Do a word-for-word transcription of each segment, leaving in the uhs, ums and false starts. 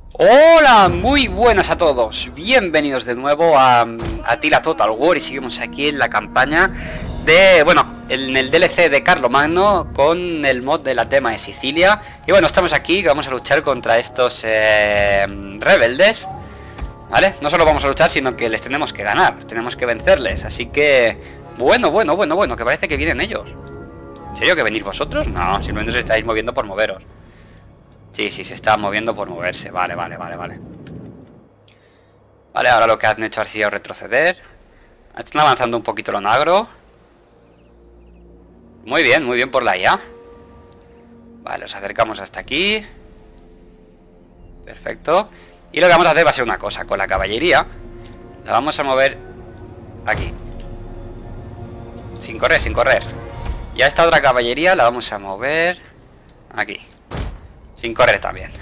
Hola, muy buenas a todos. Bienvenidos de nuevo a Attila Total War y seguimos aquí en la campaña de, bueno, en el D L C de Carlomagno con el mod de la tema de Sicilia. Y bueno, estamos aquí, vamos a luchar contra estos eh, rebeldes, ¿vale? No solo vamos a luchar, sino que les tenemos que ganar, tenemos que vencerles. Así que, bueno, bueno, bueno, bueno, que parece que vienen ellos. ¿En serio que venís vosotros? No, simplemente os estáis moviendo por moveros. Sí, sí, se está moviendo por moverse. Vale, vale, vale, vale. Vale, ahora lo que han hecho ha sido retroceder. Están avanzando un poquito lo negro. Muy bien, muy bien por la I A. Vale, os acercamos hasta aquí. Perfecto. Y lo que vamos a hacer va a ser una cosa. Con la caballería la vamos a mover aquí. Sin correr, sin correr. Y a esta otra caballería la vamos a mover aquí. Sin correr también.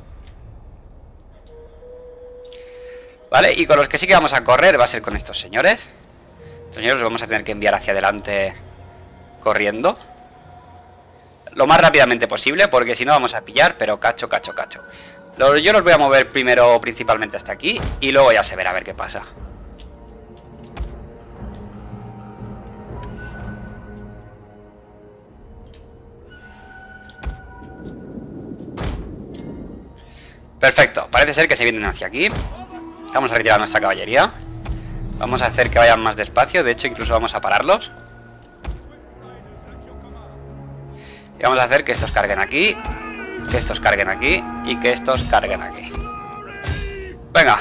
Vale, y con los que sí que vamos a correr va a ser con estos señores. Estos señores los vamos a tener que enviar hacia adelante corriendo lo más rápidamente posible, porque si no vamos a pillar, pero cacho, cacho, cacho. Los, yo los voy a mover primero principalmente hasta aquí y luego ya se verá a ver qué pasa. Perfecto, parece ser que se vienen hacia aquí. Vamos a retirar nuestra caballería. Vamos a hacer que vayan más despacio. De hecho, incluso vamos a pararlos. Y vamos a hacer que estos carguen aquí, que estos carguen aquí y que estos carguen aquí. Venga.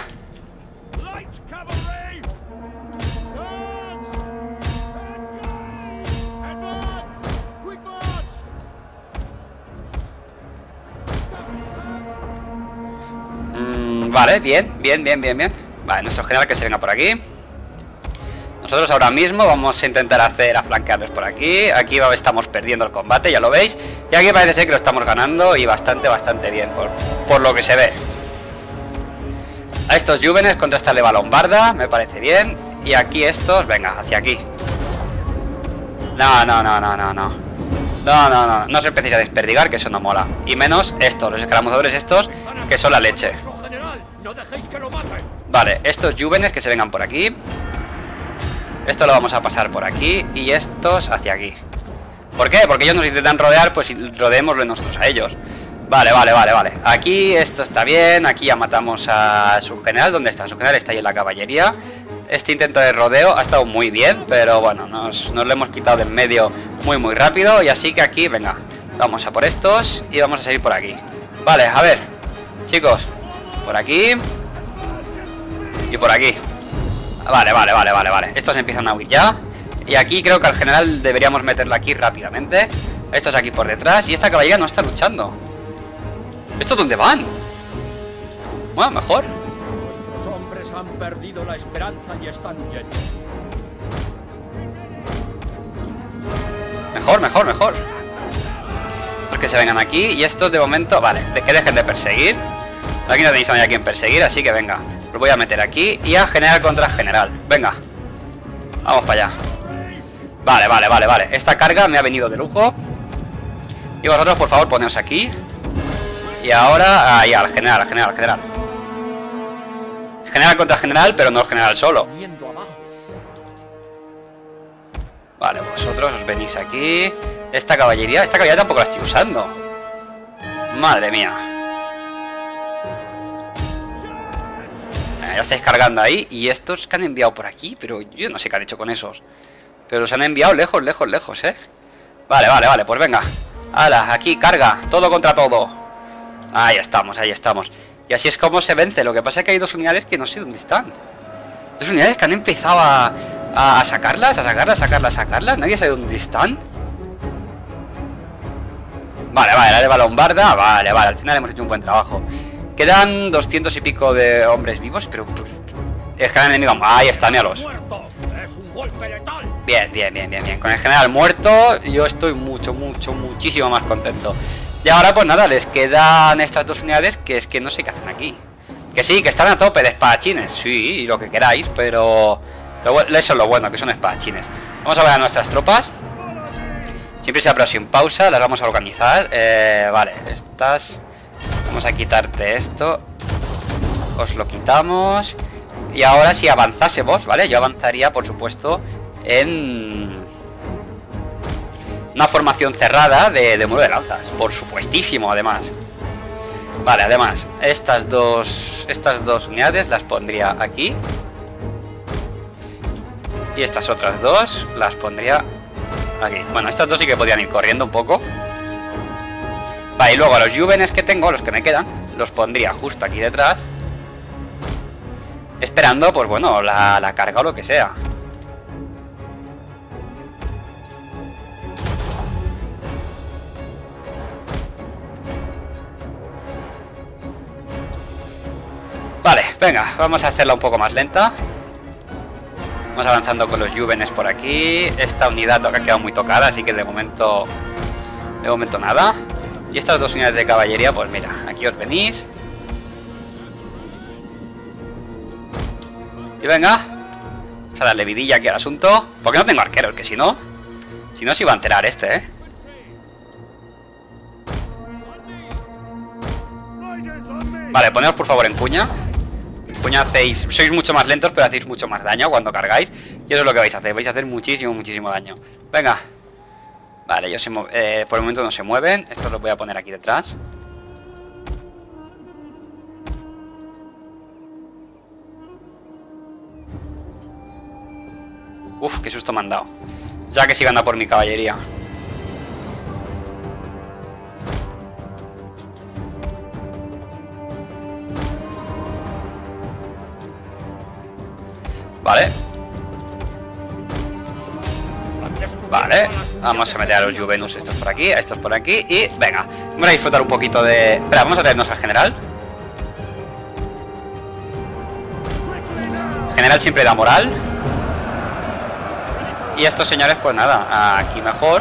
Vale, bien, bien, bien, bien, bien. Vale, nuestro general que se venga por aquí. Nosotros ahora mismo vamos a intentar hacer aflancarles por aquí. Aquí estamos perdiendo el combate, ya lo veis. Y aquí parece ser que lo estamos ganando y bastante, bastante bien, por, por lo que se ve. A estos jóvenes contra esta leva lombarda, me parece bien. Y aquí estos, venga, hacia aquí. No, no, no, no, no, no. No, no, no, no se empiece a desperdigar, que eso no mola. Y menos estos, los escaramuzadores estos, que son la leche. No dejéis que lo maten. Vale, estos jóvenes que se vengan por aquí. Esto lo vamos a pasar por aquí. Y estos hacia aquí. ¿Por qué? Porque ellos nos intentan rodear, pues rodeémoslo nosotros a ellos. Vale, vale, vale, vale. Aquí esto está bien. Aquí ya matamos a su general. ¿Dónde está? Su general está ahí en la caballería. Este intento de rodeo ha estado muy bien, pero bueno, nos, nos lo hemos quitado de en medio muy muy rápido. Y así que aquí, venga, vamos a por estos y vamos a seguir por aquí. Vale, a ver, chicos, por aquí y por aquí. Vale, vale, vale, vale, vale. Estos empiezan a huir ya. Y aquí creo que al general deberíamos meterlo aquí rápidamente. Estos aquí por detrás. Y esta caballería no está luchando. ¿Estos dónde van? Bueno, mejor. Nuestros hombres han perdido la esperanza y están huyendo. Mejor, mejor, mejor. Estos que se vengan aquí. Y estos de momento, vale, de que dejen de perseguir. Aquí no tenéis a nadie a quien perseguir, así que venga. Los voy a meter aquí y a general contra general. Venga, vamos para allá. Vale, vale, vale, vale. Esta carga me ha venido de lujo. Y vosotros, por favor, poneos aquí. Y ahora, ahí, al general, al general, al general. General contra general, pero no el general solo. Vale, vosotros os venís aquí. Esta caballería, esta caballería tampoco la estoy usando. Madre mía. Ya estáis cargando ahí. Y estos que han enviado por aquí, pero yo no sé qué han hecho con esos. Pero los han enviado lejos, lejos, lejos, eh. Vale, vale, vale, pues venga. Hala, aquí, carga, todo contra todo. Ahí estamos, ahí estamos. Y así es como se vence. Lo que pasa es que hay dos unidades que no sé dónde están. Dos unidades que han empezado a, a, a sacarlas, a sacarlas, a sacarlas, a sacarlas. Nadie sabe dónde están. Vale, vale, la leva lombarda. Vale, vale, al final hemos hecho un buen trabajo. Quedan doscientos y pico de hombres vivos, pero el general enemigo... Ahí está, míralos. Bien, bien, bien, bien, bien. Con el general muerto yo estoy mucho, mucho, muchísimo más contento. Y ahora pues nada, les quedan estas dos unidades que es que no sé qué hacen aquí. Que sí, que están a tope de espadachines. Sí, y lo que queráis, pero... Eso es lo bueno, que son espadachines. Vamos a ver a nuestras tropas. Siempre se pero sin pausa, las vamos a organizar. eh, Vale, estas... Vamos a quitarte esto. os lo quitamos. Y ahora si avanzásemos, ¿vale? Yo avanzaría, por supuesto, en una formación cerrada de, de muro de lanzas. Por supuestísimo, además. Vale, además, estas dos estas dos unidades las pondría aquí. Y estas otras dos las pondría aquí. Bueno, estas dos sí que podían ir corriendo un poco. Vale, y luego los Juvenes que tengo, los que me quedan, los pondría justo aquí detrás. Esperando, pues bueno, la, la carga o lo que sea. Vale, venga, vamos a hacerla un poco más lenta. Vamos avanzando con los Juvenes por aquí. Esta unidad lo que ha quedado muy tocada, así que de momento De momento nada. Y estas dos unidades de caballería, pues mira, aquí os venís. Y venga, vamos a darle vidilla aquí al asunto. Porque no tengo arqueros, que si no Si no se iba a enterar este, eh Vale, poneros por favor en cuña. En cuña hacéis, sois mucho más lentos, pero hacéis mucho más daño cuando cargáis. Y eso es lo que vais a hacer, vais a hacer muchísimo, muchísimo daño. Venga. Vale, ellos se eh, por el momento no se mueven. Esto lo voy a poner aquí detrás. Uf, qué susto me han dado. Ya que sigan a por mi caballería. Vale. Vale, vamos a meter a los Juvenus estos por aquí, a estos por aquí. Y venga, vamos a disfrutar un poquito de... Espera, vamos a traernos al general. El general siempre da moral. Y estos señores, pues nada, aquí mejor.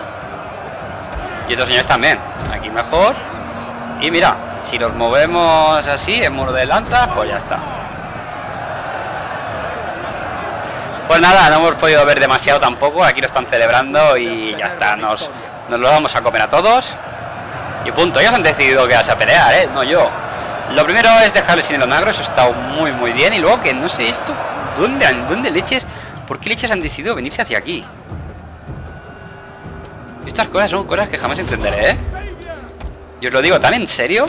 Y estos señores también, aquí mejor. Y mira, si los movemos así en muro de lanza, pues ya está. Pues nada, no hemos podido ver demasiado tampoco. Aquí lo están celebrando y ya está. Nos, nos lo vamos a comer a todos. Y punto, ellos han decidido quedarse a pelear, ¿eh? No yo. Lo primero es dejarles sin el onagro. Eso está muy muy bien. Y luego que no sé esto, ¿Dónde, dónde leches? ¿Por qué leches han decidido venirse hacia aquí? Estas cosas son cosas que jamás entenderé, ¿eh? Yo os lo digo tan en serio.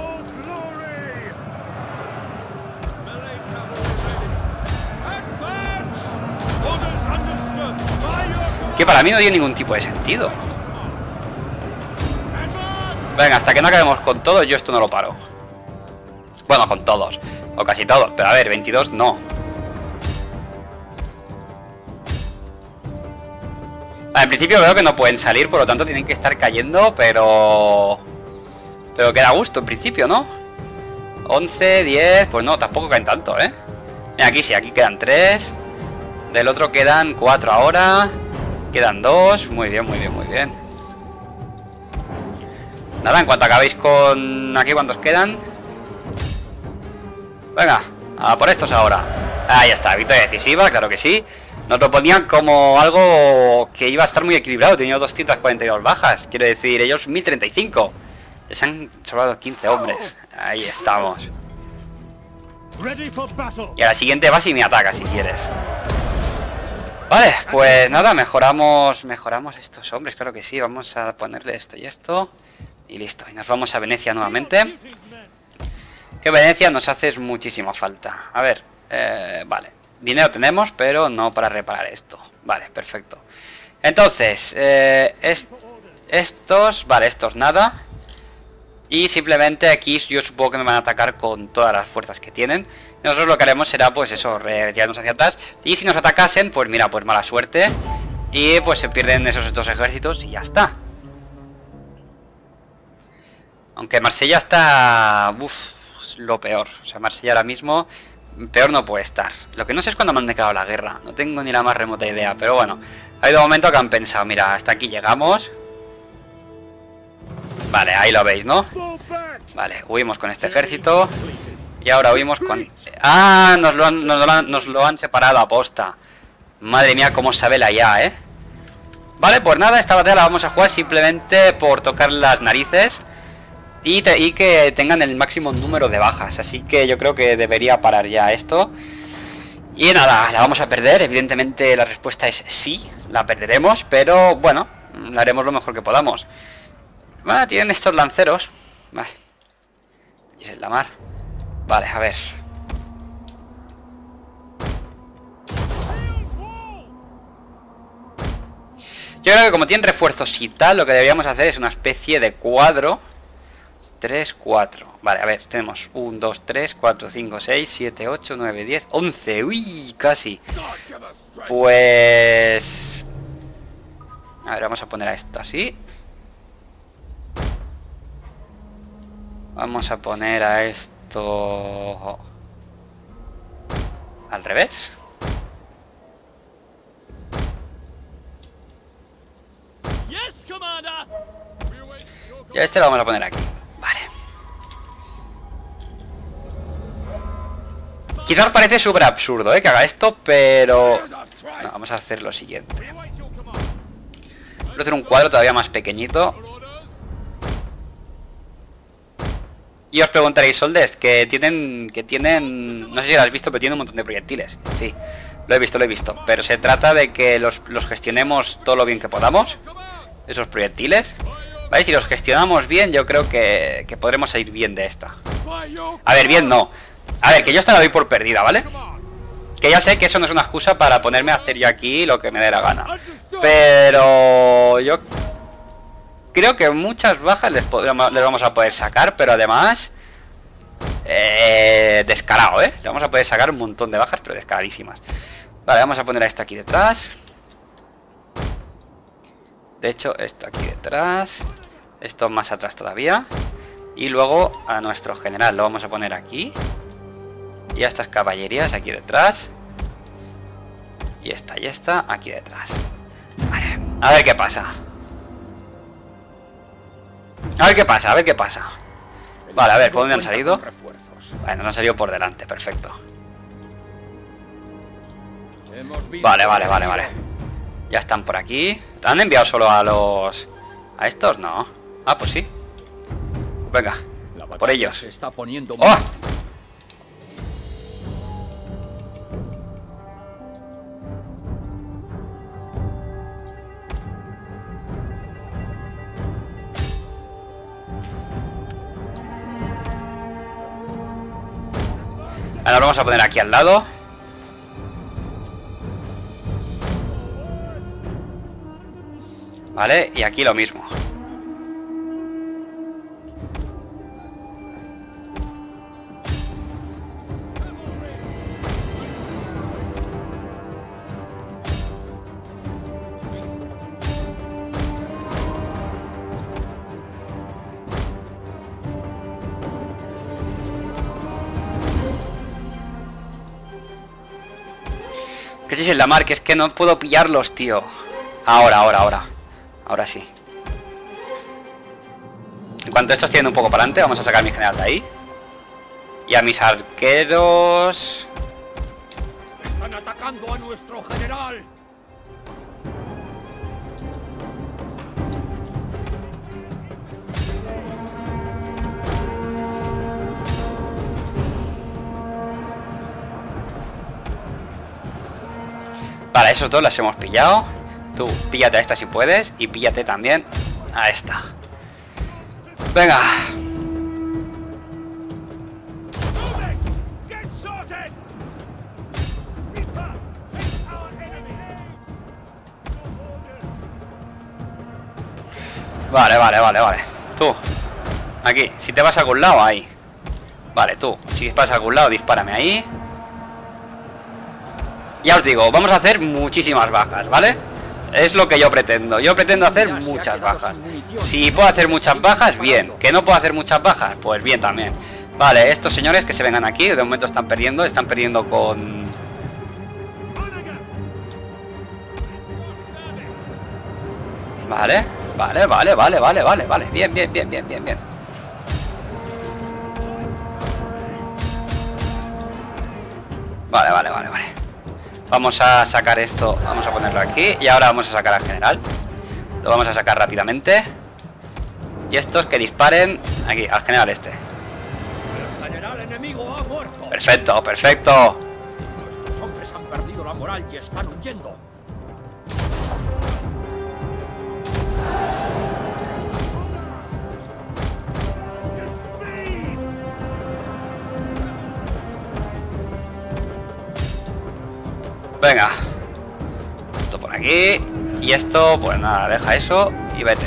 Que para mí no tiene ningún tipo de sentido. Venga, hasta que no acabemos con todos, yo esto no lo paro. Bueno, con todos, o casi todos, pero a ver, veintidós no. Vale, en principio veo que no pueden salir, por lo tanto tienen que estar cayendo, pero... Pero queda a gusto en principio, ¿no? once, diez, pues no, tampoco caen tanto, ¿eh? Mira, aquí sí, aquí quedan tres. Del otro quedan cuatro ahora. Quedan dos, muy bien, muy bien, muy bien. Nada, en cuanto acabéis con... Aquí, ¿cuántos quedan? Venga, a por estos ahora. Ahí está, victoria decisiva, claro que sí. Nos lo ponían como algo que iba a estar muy equilibrado. Tenía doscientas cuarenta y dos bajas. Quiero decir, ellos mil treinta y cinco. Les han sobrado quince hombres. Ahí estamos. Y a la siguiente vas y me ataca si quieres. Vale, pues nada, mejoramos mejoramos estos hombres, claro que sí. Vamos a ponerle esto y esto. Y listo, y nos vamos a Venecia nuevamente. Que Venecia nos hace muchísima falta. A ver, eh, vale. Dinero tenemos, pero no para reparar esto. Vale, perfecto. Entonces, eh, est estos, vale, estos nada. Y simplemente aquí yo supongo que me van a atacar con todas las fuerzas que tienen. Nosotros lo que haremos será pues eso, retirarnos hacia atrás. Y si nos atacasen, pues mira, pues mala suerte. Y pues se pierden esos dos ejércitos y ya está. Aunque Marsella está... Uff, lo peor. O sea, Marsella ahora mismo peor no puede estar. Lo que no sé es cuándo me han declarado la guerra. No tengo ni la más remota idea. Pero bueno, ha habido un momento que han pensado, mira, hasta aquí llegamos. Vale, ahí lo veis, ¿no? Vale, huimos con este ejército. Y ahora huimos con... ¡Ah! Nos lo han, nos lo han, nos lo han separado a posta. Madre mía, cómo sabe la I A, ¿eh? Vale, pues nada, esta batalla la vamos a jugar simplemente por tocar las narices. Y, te, y que tengan el máximo número de bajas. Así que yo creo que debería parar ya esto. Y nada, la vamos a perder. Evidentemente la respuesta es sí, la perderemos. Pero bueno, la haremos lo mejor que podamos. Bueno, tienen estos lanceros. Vale. Y es la mar. Vale, a ver. Yo creo que como tienen refuerzos y tal, lo que deberíamos hacer es una especie de cuadro. tres, cuatro. Vale, a ver, tenemos uno, dos, tres, cuatro, cinco, seis, siete, ocho, nueve, diez, once. Uy, casi. Pues... A ver, vamos a poner a esto así. Vamos a poner a esto... al revés. Y a este lo vamos a poner aquí. Vale. Quizás parece súper absurdo, ¿eh? Que haga esto, pero... No, vamos a hacer lo siguiente. Voy a hacer un cuadro todavía más pequeñito. Y os preguntaréis, Soldest, que tienen... Que tienen... No sé si lo has visto, pero tienen un montón de proyectiles. Sí, lo he visto, lo he visto. Pero se trata de que los, los gestionemos todo lo bien que podamos. Esos proyectiles. ¿Vale? Si los gestionamos bien, yo creo que, que podremos salir bien de esta. A ver, bien no. A ver, que yo esta la doy por perdida, ¿vale? Que ya sé que eso no es una excusa para ponerme a hacer yo aquí lo que me dé la gana. Pero yo creo que muchas bajas les, podremos, les vamos a poder sacar, pero además... Eh, descarado, ¿eh? Le vamos a poder sacar un montón de bajas, pero descaradísimas. Vale, vamos a poner a esto aquí detrás. De hecho, esto aquí detrás. Esto más atrás todavía. Y luego a nuestro general lo vamos a poner aquí. Y a estas caballerías aquí detrás. Y esta y esta aquí detrás. Vale, a ver qué pasa. A ver qué pasa, a ver qué pasa. Vale, a ver, ¿por dónde han salido? Bueno, no han salido por delante, perfecto. Vale, vale, vale, vale. Ya están por aquí. ¿Han enviado solo a los... a estos? No. Ah, pues sí. Venga, por ellos. Se está poniendo ¡Oh! Ahora lo vamos a poner aquí al lado. Vale, y aquí lo mismo. ¿Qué dices, la mar? Que es que no puedo pillarlos, tío. Ahora, ahora, ahora. Ahora sí. En cuanto estos tienen un poco para adelante, vamos a sacar a mi general de ahí. Y a mis arqueros... Están atacando a nuestro general. Vale, esos dos las hemos pillado. Tú, píllate a esta si puedes. Y píllate también a esta. Venga. Vale, vale, vale, vale. Tú, aquí, si te vas a algún lado, ahí. Vale, tú, si vas a algún lado, dispárame ahí. Ya os digo, vamos a hacer muchísimas bajas, ¿vale? Es lo que yo pretendo. Yo pretendo hacer muchas bajas. Si puedo hacer muchas bajas, bien. Que no puedo hacer muchas bajas, pues bien también. Vale, estos señores que se vengan aquí, de momento están perdiendo. Están perdiendo con... Vale, vale, vale, vale, vale, vale, vale. Bien, bien, bien, bien, bien, bien. Vale, vale, vale, vale. Vamos a sacar esto, vamos a ponerlo aquí. Y ahora vamos a sacar al general. Lo vamos a sacar rápidamente. Y estos que disparen aquí, al general este. El general enemigo ha muerto. Perfecto, perfecto. Nuestros hombres han perdido la moral y están huyendo. Venga. Esto por aquí. Y esto, pues nada, deja eso y vete.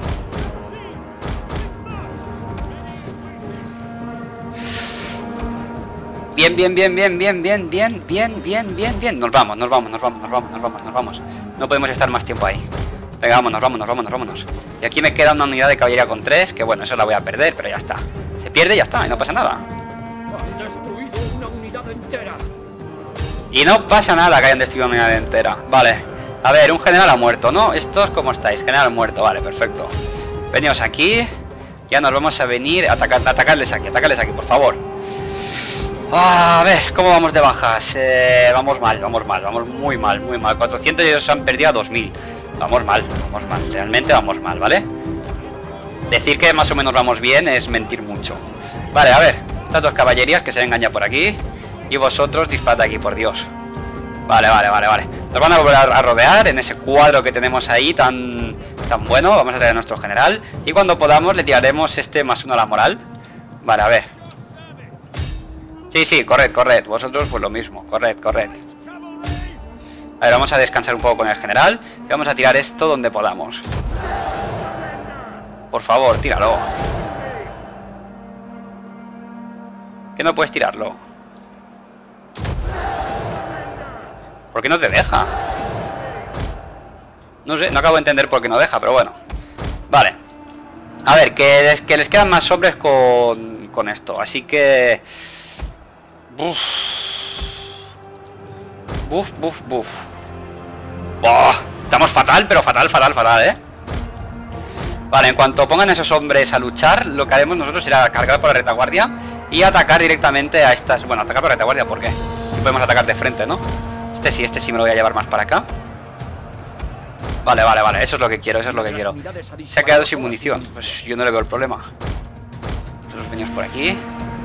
Bien, bien, bien, bien, bien, bien, bien, bien, bien, bien, bien. Nos vamos, nos vamos, nos vamos, nos vamos, nos vamos, nos vamos. No podemos estar más tiempo ahí. Venga, vámonos, vámonos, vámonos, vámonos. Y aquí me queda una unidad de caballería con tres, que bueno, eso la voy a perder, pero ya está. Se pierde y ya está, y no pasa nada. Han destruido una unidad entera. Y no pasa nada que hayan destruido una unidad entera. Vale. A ver, un general ha muerto, ¿no? ¿Estos cómo estáis? General muerto, vale, perfecto. Venimos aquí. Ya nos vamos a venir a atacar, a atacarles aquí, atacarles aquí, por favor. Ah, a ver, ¿cómo vamos de bajas? Eh, vamos mal, vamos mal, vamos muy mal, muy mal. cuatrocientos y ellos han perdido a dos mil. Vamos mal, vamos mal, realmente vamos mal, ¿vale? Decir que más o menos vamos bien es mentir mucho. Vale, a ver, estas dos caballerías que se vengan ya por aquí. Y vosotros disparad aquí, por Dios. Vale, vale, vale, vale. Nos van a volver a rodear en ese cuadro que tenemos ahí tan, tan bueno. Vamos a traer a nuestro general. Y cuando podamos le tiraremos este más uno a la moral. Vale, a ver. Sí, sí, corred, corred. Vosotros pues lo mismo. Corred, corred. A ver, vamos a descansar un poco con el general. Y vamos a tirar esto donde podamos. Por favor, tíralo. ¿Que no puedes tirarlo? ¿Por qué no te deja? No sé, no acabo de entender por qué no deja, pero bueno. Vale. A ver, que les, que les quedan más hombres con, con esto. Así que... Buf. Buf, buf, buf. ¡Buah! Estamos fatal, pero fatal, fatal, fatal, ¿eh? Vale, en cuanto pongan esos hombres a luchar, lo que haremos nosotros será cargar por la retaguardia y atacar directamente a estas... Bueno, atacar por la retaguardia, ¿por qué? Si podemos atacar de frente, ¿no? Este sí, este sí me lo voy a llevar más para acá. Vale, vale, vale, eso es lo que quiero, eso es lo que quiero. Se ha quedado sin munición, pues yo no le veo el problema. Nosotros venimos por aquí.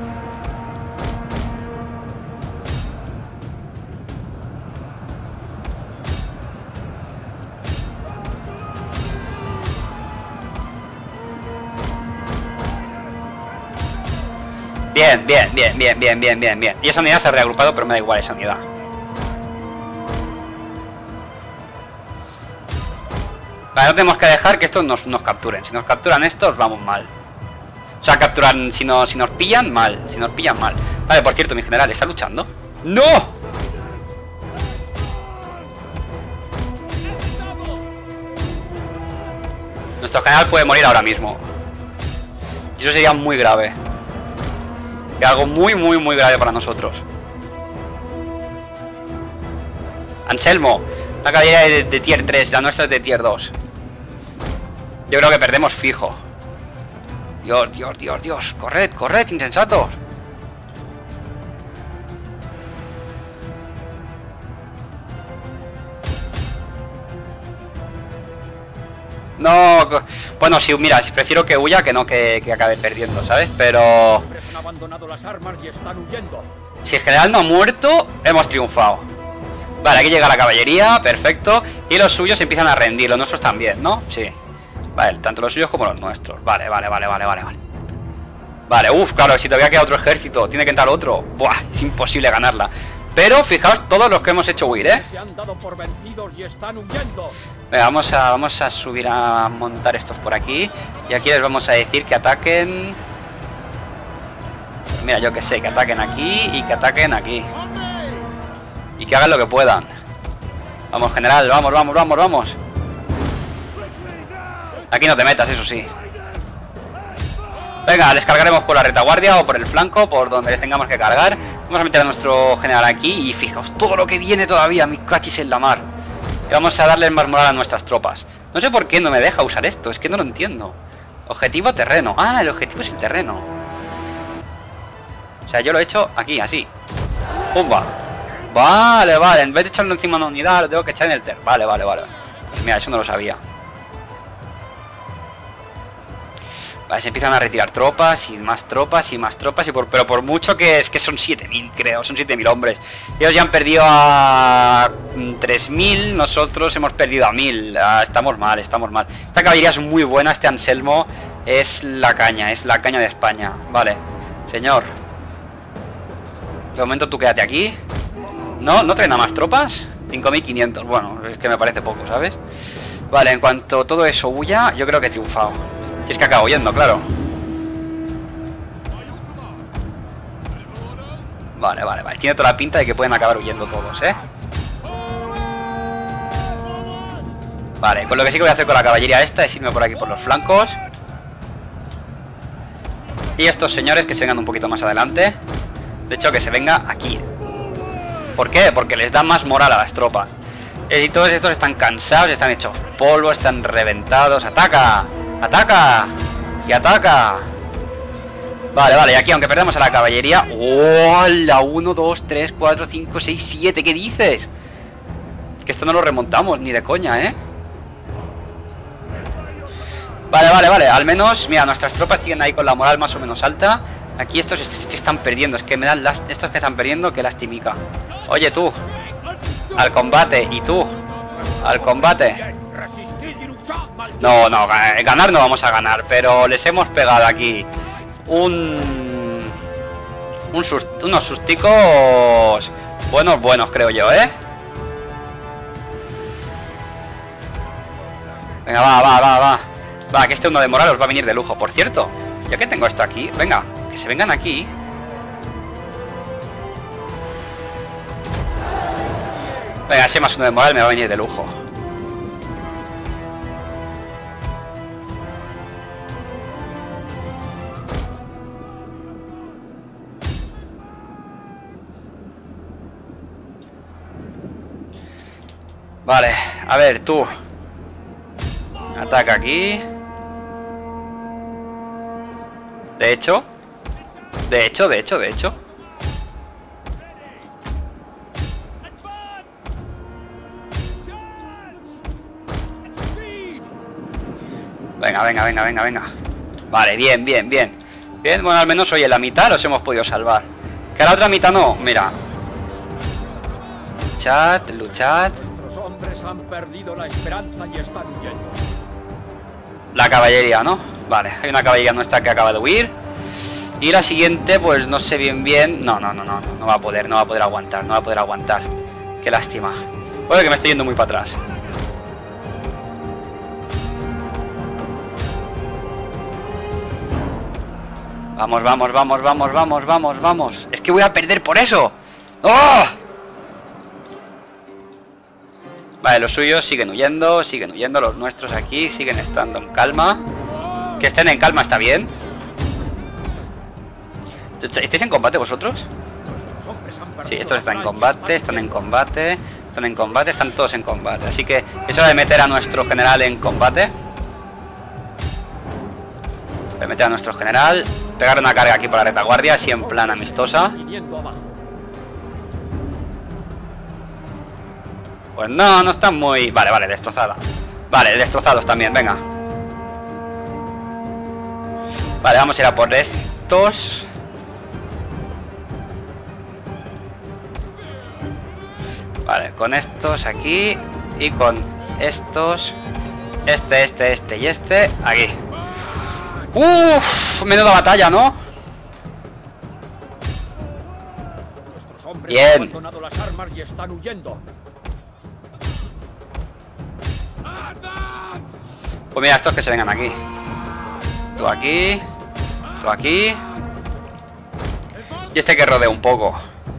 Bien, bien, bien, bien, bien, bien, bien, bien. Y esa unidad se ha reagrupado, pero me da igual esa unidad. Vale, no tenemos que dejar que estos nos, nos capturen. Si nos capturan estos, vamos mal. O sea, capturan, si, no, si nos pillan, mal. Si nos pillan, mal. Vale, por cierto, mi general está luchando. ¡No! Nuestro general puede morir ahora mismo. Y eso sería muy grave. Y algo muy, muy, muy grave para nosotros. Anselmo, la caballería de, de tier tres, la nuestra es de tier dos. Yo creo que perdemos fijo. Dios, Dios, Dios, Dios. Corred, corred, insensatos. No, bueno, sí, mira, prefiero que huya que no que, que acabe perdiendo, ¿sabes? Pero... Han abandonado las armas y están huyendo. Si el general no ha muerto, hemos triunfado. Vale, aquí llega la caballería, perfecto. Y los suyos empiezan a rendir, los nuestros también, ¿no? Sí. Vale, tanto los suyos como los nuestros. Vale, vale, vale, vale, vale, vale. Vale, uff, claro, si todavía queda otro ejército, tiene que entrar otro. Buah, es imposible ganarla. Pero fijaos todos los que hemos hecho huir, ¿eh? Se han dado por vencidos y están huyendo. Venga, vamos a, vamos a subir a montar estos por aquí. Y aquí les vamos a decir que ataquen... Pues mira, yo que sé, que ataquen aquí y que ataquen aquí. Y que hagan lo que puedan. Vamos, general, vamos, vamos, vamos, vamos. Aquí no te metas, eso sí. Venga, les cargaremos por la retaguardia o por el flanco, por donde les tengamos que cargar. Vamos a meter a nuestro general aquí y fijaos todo lo que viene todavía, mi cachis en la mar. Y vamos a darle más moral a nuestras tropas. No sé por qué no me deja usar esto, es que no lo entiendo. Objetivo terreno. Ah, el objetivo es el terreno. O sea, yo lo he hecho aquí, así. Pumba. Vale, vale, en vez de echarlo encima de una unidad, lo tengo que echar en el ter. Vale, vale, vale. Pues mira, eso no lo sabía. Vale, se empiezan a retirar tropas y más tropas y más tropas y por, pero por mucho que es que son siete mil, creo, son siete mil hombres. Ellos ya han perdido a tres mil, nosotros hemos perdido a mil. Ah, estamos mal, estamos mal. Esta caballería es muy buena, este Anselmo es la caña, es la caña de España. Vale, señor. De momento tú quédate aquí. No, no traen nada más tropas. cinco mil quinientos, bueno, es que me parece poco, ¿sabes? Vale, en cuanto todo eso huya, yo creo que he triunfado. Si es que acabo huyendo, claro. Vale, vale, vale. Tiene toda la pinta de que pueden acabar huyendo todos, ¿eh? Vale, con lo que sí que voy a hacer con la caballería esta es irme por aquí por los flancos. Y estos señores que se vengan un poquito más adelante. De hecho, que se venga aquí. ¿Por qué? Porque les da más moral a las tropas. Y todos estos están cansados, están hechos polvo, están reventados. ¡Ataca! ¡Ataca! ¡Y ataca! Vale, vale, y aquí aunque perdamos a la caballería... ¡Oh! La uno, dos, tres, cuatro, cinco, seis, siete. ¿Qué dices? Que esto no lo remontamos ni de coña, ¿eh? Vale, vale, vale. Al menos, mira, nuestras tropas siguen ahí con la moral más o menos alta. Aquí estos es que están perdiendo. Es que me dan las... Estos que están perdiendo, que lastimica. Oye, tú. Al combate. Y tú. Al combate. No, no, ganar no vamos a ganar, pero les hemos pegado aquí un, un sust, unos susticos buenos, buenos, creo yo, ¿eh? Venga, va, va, va, va. Va, que este uno de moral os va a venir de lujo. Por cierto, ya que tengo esto aquí, venga, que se vengan aquí. Venga, ese más uno de moral me va a venir de lujo. Vale, a ver, tú. Ataca aquí. De hecho. De hecho, de hecho, de hecho. Venga, venga, venga, venga, venga. Vale, bien, bien, bien. Bien, bueno, al menos hoy en la mitad los hemos podido salvar. Que a la otra mitad no, mira. Luchad, luchad. Nuestros hombres han perdido la esperanza y están huyendo. La caballería, ¿no? Vale, hay una caballería nuestra que acaba de huir. Y la siguiente, pues no sé bien bien. No, no, no, no, no va a poder, no va a poder aguantar, no va a poder aguantar. Qué lástima. Bueno, que me estoy yendo muy para atrás. Vamos, vamos, vamos, vamos, vamos, vamos, vamos. Es que voy a perder por eso. ¡Oh! Vale, los suyos siguen huyendo, siguen huyendo. Los nuestros aquí siguen estando en calma. Que estén en calma está bien. ¿Estáis en combate vosotros? Sí, estos están en combate, están en combate, están en combate, están todos en combate. Así que es hora de meter a nuestro general en combate. Voy a meter a nuestro general. Pegar una carga aquí por la retaguardia, así en plan amistosa. Pues no, no están muy... Vale, vale, destrozada. Vale, destrozados también, venga. Vale, vamos a ir a por estos. Vale, con estos aquí. Y con estos. Este, este, este y este. Aquí. Uff, menuda batalla, ¿no? Bien. Pues mira, estos que se vengan aquí. Tú aquí. Tú aquí. Y este que rodea un poco.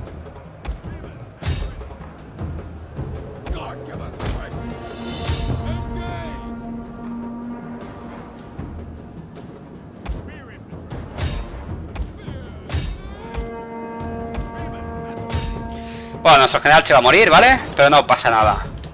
Bueno, nuestro general se va a morir, ¿vale? Pero no pasa nada.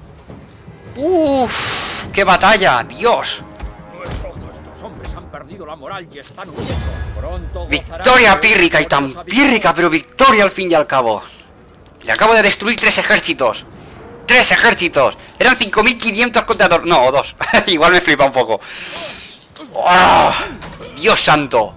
Uff, qué batalla, Dios. Nuestros, nuestros hombres han perdido la moral y están huyendo. Pronto victoria pírrica y tan pírrica, pero victoria al fin y al cabo. Le acabo de destruir tres ejércitos. Tres ejércitos. Eran cinco mil quinientos contra dos. No, o dos. Igual me flipa un poco. ¡Oh! ¡Dios santo!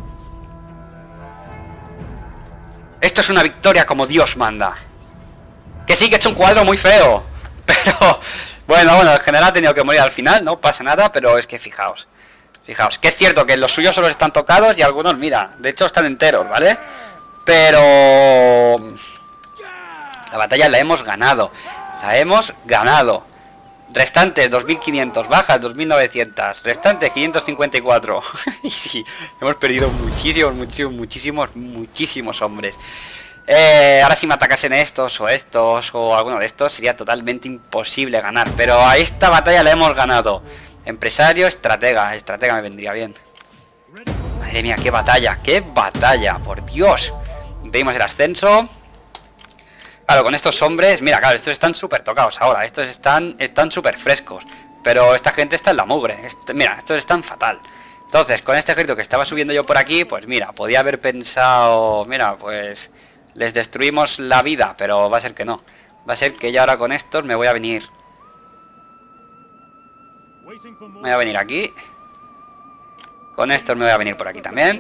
Esto es una victoria como Dios manda. Que sí, que he hecho un cuadro muy feo. Pero... Bueno, bueno, en general ha tenido que morir al final, no pasa nada, pero es que fijaos. Fijaos, que es cierto que los suyos solo están tocados y algunos, mira, de hecho están enteros, ¿vale? Pero... La batalla la hemos ganado. La hemos ganado. Restantes dos mil quinientos, bajas dos mil novecientos, restantes quinientos cincuenta y cuatro. Y sí, hemos perdido muchísimos, muchísimos, muchísimos, muchísimos hombres. Eh, ahora si me atacasen estos o estos o alguno de estos sería totalmente imposible ganar. Pero a esta batalla la hemos ganado. Empresario, estratega. Estratega me vendría bien. Madre mía, qué batalla, qué batalla, por Dios. Impedimos el ascenso. Claro, con estos hombres, mira, claro, estos están súper tocados ahora. Estos están están súper frescos. Pero esta gente está en la mugre. Este, mira, estos están fatal. Entonces, con este ejército que estaba subiendo yo por aquí, pues mira, podía haber pensado... Mira, pues... Les destruimos la vida, pero va a ser que no. Va a ser que yo ahora con estos me voy a venir. Me voy a venir aquí. Con estos me voy a venir por aquí también.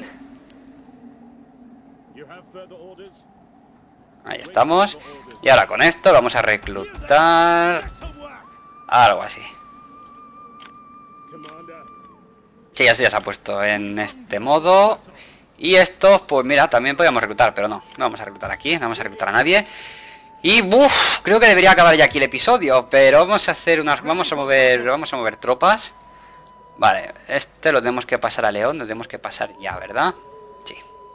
Ahí estamos. Y ahora con esto vamos a reclutar... Algo así. Sí, ya se ya se ha puesto en este modo. Y estos, pues mira, también podríamos reclutar, pero no, no vamos a reclutar aquí, no vamos a reclutar a nadie. Y uff, creo que debería acabar ya aquí el episodio, pero vamos a hacer unas, vamos a mover, vamos a mover tropas. Vale, este lo tenemos que pasar a León, lo tenemos que pasar ya, ¿verdad? Sí.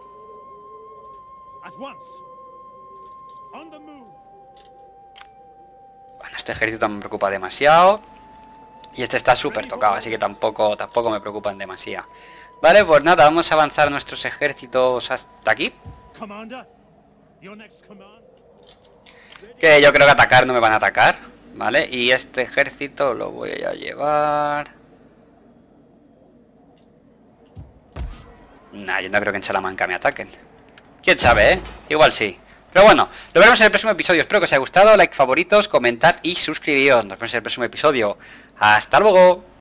Bueno, este ejército no me preocupa demasiado. Y este está súper tocado, así que tampoco, tampoco me preocupan demasiado. Vale, pues nada, vamos a avanzar nuestros ejércitos hasta aquí. Que yo creo que atacar no me van a atacar, ¿vale? Y este ejército lo voy a llevar... Nah, yo no creo que en Salamanca me ataquen. Quién sabe, ¿eh? Igual sí. Pero bueno, lo veremos en el próximo episodio. Espero que os haya gustado. Like, favoritos, comentad y suscribíos. Nos vemos en el próximo episodio. ¡Hasta luego!